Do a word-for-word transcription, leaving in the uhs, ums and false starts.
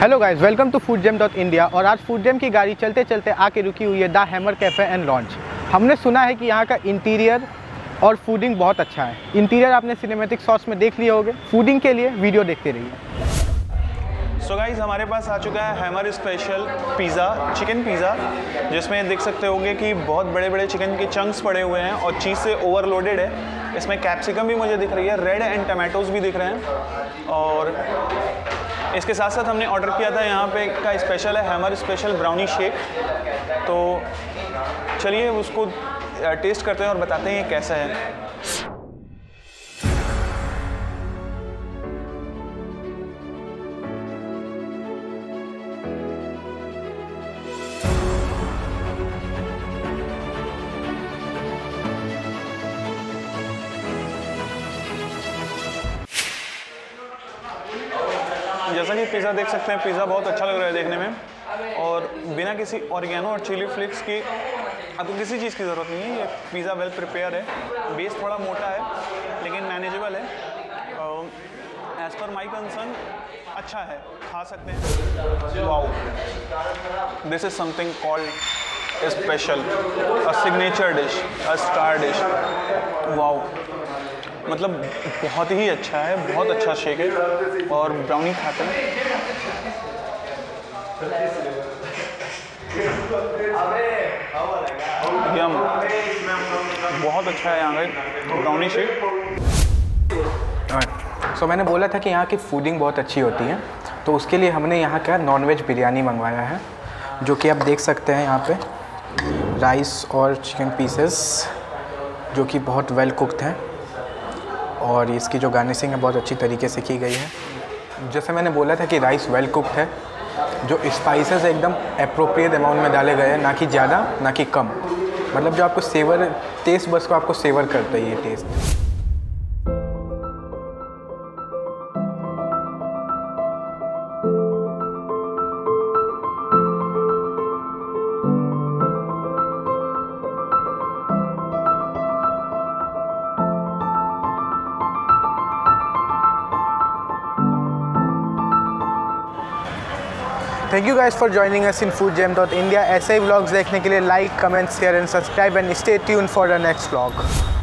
Hello guys, welcome to food gem dot India. और आज food GeM की गाड़ी चलते चलते आके रुकी हुई है the hammer cafe and launch. हमने सुना है कि यहाँ का इंटीरियर और फूडिंग बहुत अच्छा है। इंटीरियर आपने सिनेमैटिक शॉट्स में देख लिए होंगे, फूडिंग के लिए वीडियो देखते रहिए। सो so गाइज़, हमारे पास आ चुका है hammer special pizza, chicken pizza, जिसमें देख सकते होंगे कि बहुत बड़े बड़े चिकन के चंक्स पड़े हुए हैं और चीज़ से ओवरलोडेड है। इसमें कैप्सिकम भी मुझे दिख रही है, रेड एंड टमाटोज़ भी दिख रहे हैं। और इसके साथ साथ हमने ऑर्डर किया था यहाँ पे का स्पेशल है हैमर स्पेशल ब्राउनी शेक। तो चलिए उसको टेस्ट करते हैं और बताते हैं ये कैसा है। जैसा कि पिज़्ज़ा देख सकते हैं, पिज़्ज़ा बहुत अच्छा लग रहा है देखने में, और बिना किसी ऑरिगेनो और चिली फ्लेक्स की आपको किसी चीज़ की ज़रूरत नहीं है। ये पिज़्ज़ा वेल प्रिपेयर है। बेस थोड़ा मोटा है लेकिन मैनेजेबल है। एज़ पर माई कंसर्न अच्छा है, खा सकते हैं। Wow, this is something called special, a signature dish, a star dish. Wow, मतलब बहुत ही अच्छा है, बहुत अच्छा शेक है। और ब्राउनी खाते हैं, यम, बहुत अच्छा है यहाँ का ब्राउनी शेक। सो so, मैंने बोला था कि यहाँ की फूडिंग बहुत अच्छी होती है, तो उसके लिए हमने यहाँ का नॉनवेज बिरयानी मंगवाया है, जो कि आप देख सकते हैं यहाँ पे राइस और चिकन पीसेस जो कि बहुत वेल कुक्ड हैं, और इसकी जो गार्निशिंग है बहुत अच्छी तरीके से की गई है। जैसे मैंने बोला था कि राइस वेल कुक्ड है, जो स्पाइसेस एकदम एप्रोप्रिएट अमाउंट में डाले गए हैं, ना कि ज़्यादा ना कि कम। मतलब जो आपको सेवर टेस्ट बस को आपको सेवर करता है ये taste. Thank you guys for joining us in food gem dot India. ऐसे ही व्लॉग्स देखने के लिए like, comment, share and subscribe and stay tune for the next vlog.